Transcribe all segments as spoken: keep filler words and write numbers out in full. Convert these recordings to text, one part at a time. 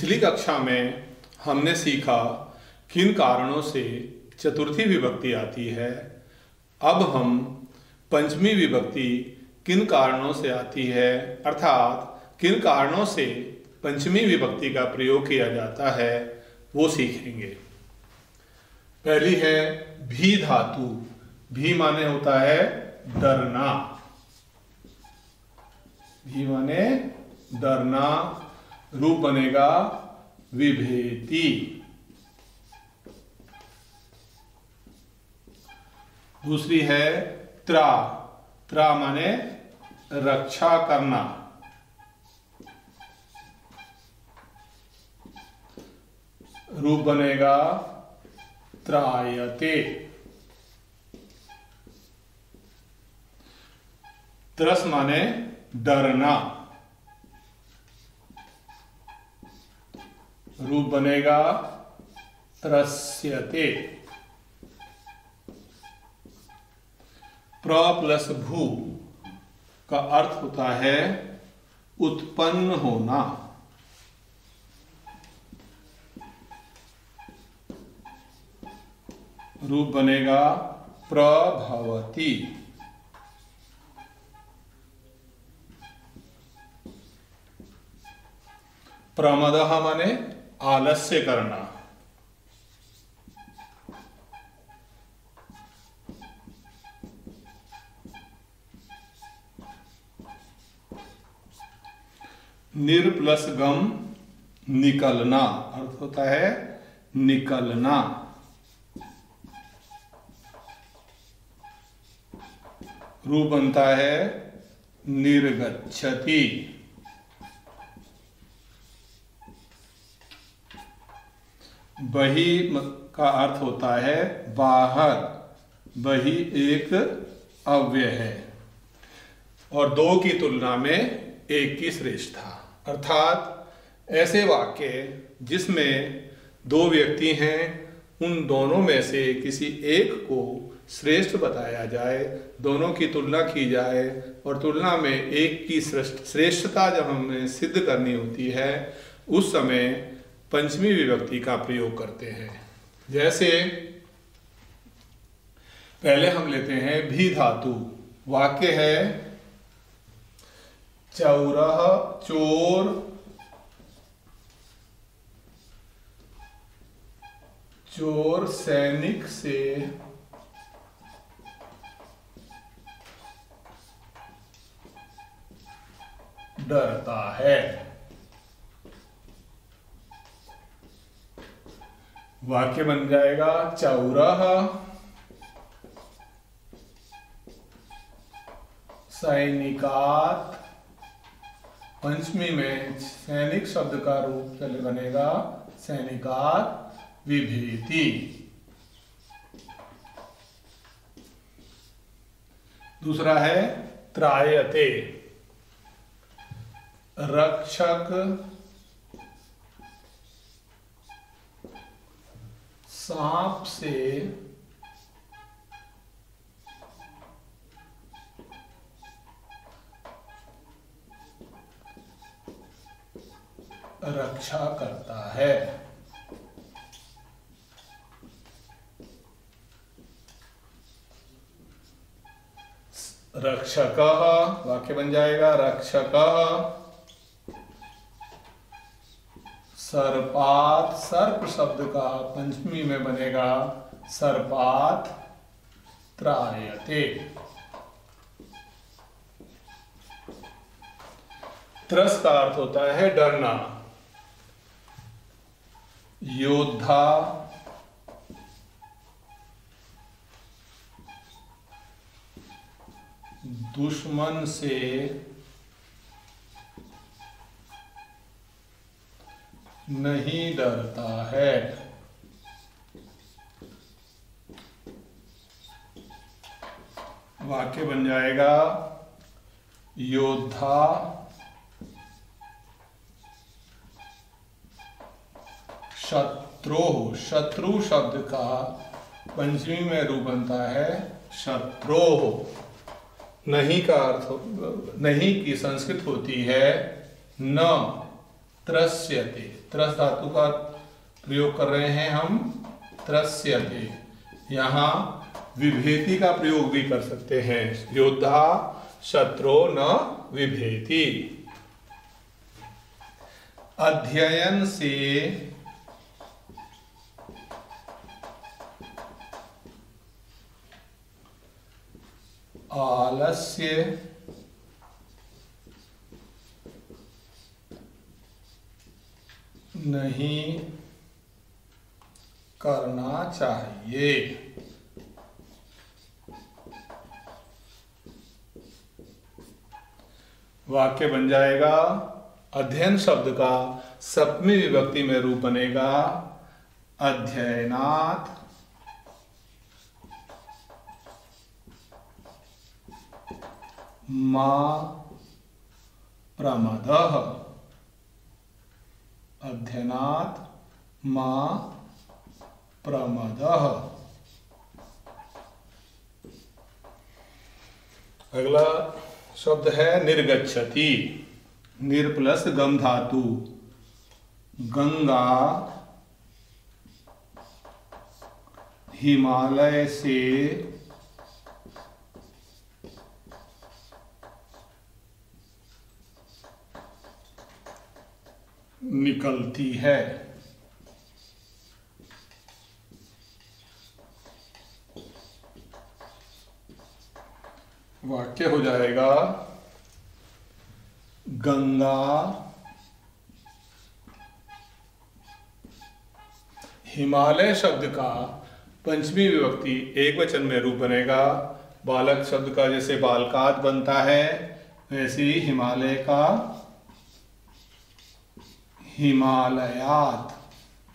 पिछली कक्षा में हमने सीखा किन कारणों से चतुर्थी विभक्ति आती है। अब हम पंचमी विभक्ति किन कारणों से आती है अर्थात किन कारणों से पंचमी विभक्ति का प्रयोग किया जाता है वो सीखेंगे। पहली है भी धातु। भी माने होता है डरना। भी माने डरना। रूप बनेगा विभेति। दूसरी है त्रा। त्रा माने रक्षा करना। रूप बनेगा त्रायते। त्रस माने डरना। रूप बनेगा त्रस्यते। प्र प्लस भू का अर्थ होता है उत्पन्न होना। रूप बनेगा प्रभवति। प्रमदः माने आलस्य करना। निर प्लस गम निकलना अर्थ होता है निकलना। रूप बनता है निर्गच्छति। बही का अर्थ होता है बाहर। बही एक अव्यय है और दो की तुलना में एक की श्रेष्ठता। अर्थात ऐसे वाक्य जिसमें दो व्यक्ति हैं उन दोनों में से किसी एक को श्रेष्ठ बताया जाए, दोनों की तुलना की जाए और तुलना में एक की श्रेष्ठता जब हमें सिद्ध करनी होती है उस समय पंचमी विभक्ति का प्रयोग करते हैं। जैसे पहले हम लेते हैं भी धातु। वाक्य है चौरह चोर चोर सैनिक से डरता है। वाक्य बन जाएगा चौरह सैनिकात। पंचमी में सैनिक शब्द का रूप चले बनेगा सैनिकात विभेति। दूसरा है त्रायते। रक्षक सांप से रक्षा करता है। रक्षकः वाक्य बन जाएगा रक्षकः सर्पात। सर्प शब्द का पंचमी में बनेगा सर्पात त्रायते। त्रस का अर्थ होता है डरना। योद्धा दुश्मन से नहीं डरता है। वाक्य बन जाएगा योद्धा शत्रु। शत्रु शब्द का पंचमी में रूप बनता है शत्रु। नहीं का अर्थ नहीं की संस्कृत होती है न। त्रस्यते, त्रस धातु का प्रयोग कर रहे हैं हम, त्रस्यते। यहां विभेति का प्रयोग भी कर सकते हैं, योद्धा शत्रु न विभेति। अध्ययन से आलस्य नहीं करना चाहिए। वाक्य बन जाएगा, अध्ययन शब्द का सप्तमी विभक्ति में रूप बनेगा अध्ययनात् मा प्रमदः, अध्ययनात् मा प्रमदः। अगला शब्द है निर्गच्छति, निर प्लस गम धातु, गंगा हिमालय से निकलती है। वाक्य हो जाएगा, गंगा हिमालय शब्द का पंचमी विभक्ति एक वचन में रूप बनेगा। बालक शब्द का जैसे बालकात बनता है, वैसे ही हिमालय का हिमालयात।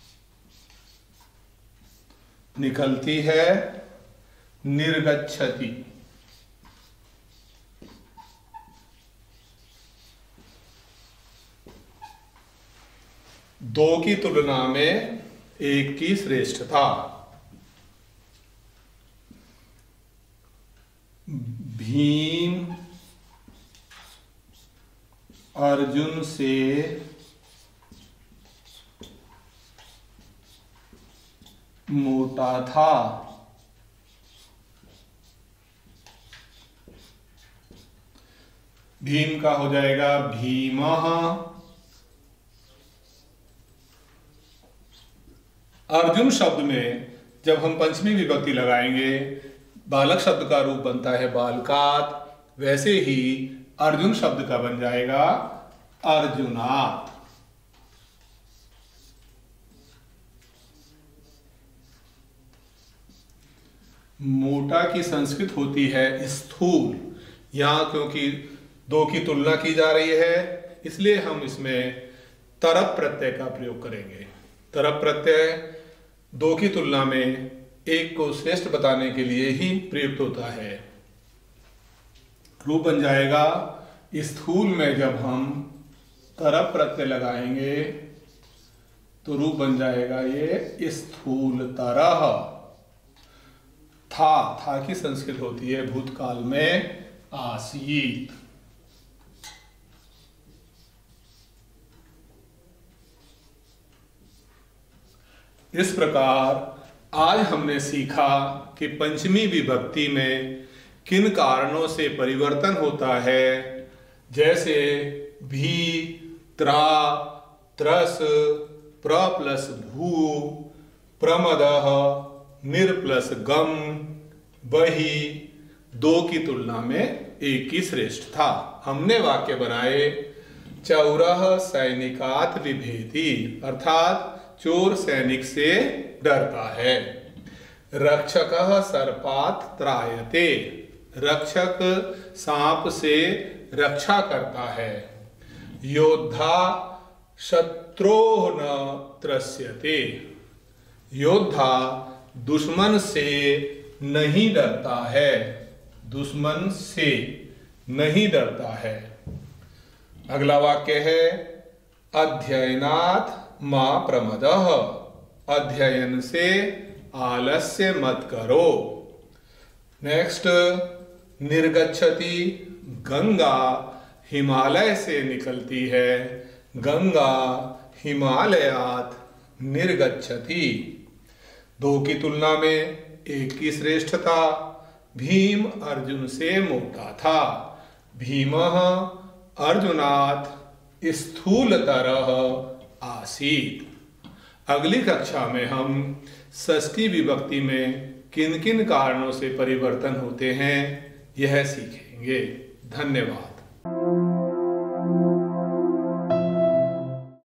निकलती है निर्गच्छति। दो की तुलना में एक की श्रेष्ठता। भीम अर्जुन से मोटा था। भीम का हो जाएगा भीमः। अर्जुन शब्द में जब हम पंचमी विभक्ति लगाएंगे, बालक शब्द का रूप बनता है बालकात, वैसे ही अर्जुन शब्द का बन जाएगा अर्जुनात। मोटा की संस्कृत होती है स्थूल। यहां क्योंकि दो की तुलना की जा रही है, इसलिए हम इसमें तरप प्रत्यय का प्रयोग करेंगे। तरप प्रत्यय दो की तुलना में एक को श्रेष्ठ बताने के लिए ही प्रयुक्त होता है। रूप बन जाएगा, स्थूल में जब हम तरप प्रत्यय लगाएंगे तो रूप बन जाएगा ये स्थूल तरह। था था की संस्कृत होती है भूतकाल में आसीत। इस प्रकार आज हमने सीखा कि पंचमी विभक्ति में किन कारणों से परिवर्तन होता है, जैसे भी, त्रा, त्रस, प्र प्लस भू, प्रमदः, निर प्लस गम, बही, दो की तुलना में एक की श्रेष्ठ था। हमने वाक्य बनाए, चौरः सैनिकात् विभेति, अर्थात चोर सैनिक से डरता है। रक्षकः सर्पात् त्रायते, रक्षक सांप से रक्षा करता है। योद्धा शत्रोः न त्रस्यते, योद्धा दुश्मन से नहीं डरता है, दुश्मन से नहीं डरता है। अगला वाक्य है, अध्ययनात् मा प्रमदः, अध्ययन से आलस्य मत करो। नेक्स्ट, निर्गच्छति, गंगा हिमालय से निकलती है, गंगा हिमालयात् निर्गच्छति। दो की तुलना में एक की श्रेष्ठता। भीम अर्जुन से मोटा था। भीमः अर्जुनात् स्थूलतरः आसीत्। अगली कक्षा में हम षष्ठी विभक्ति में किन किन कारणों से परिवर्तन होते हैं यह सीखेंगे। धन्यवाद।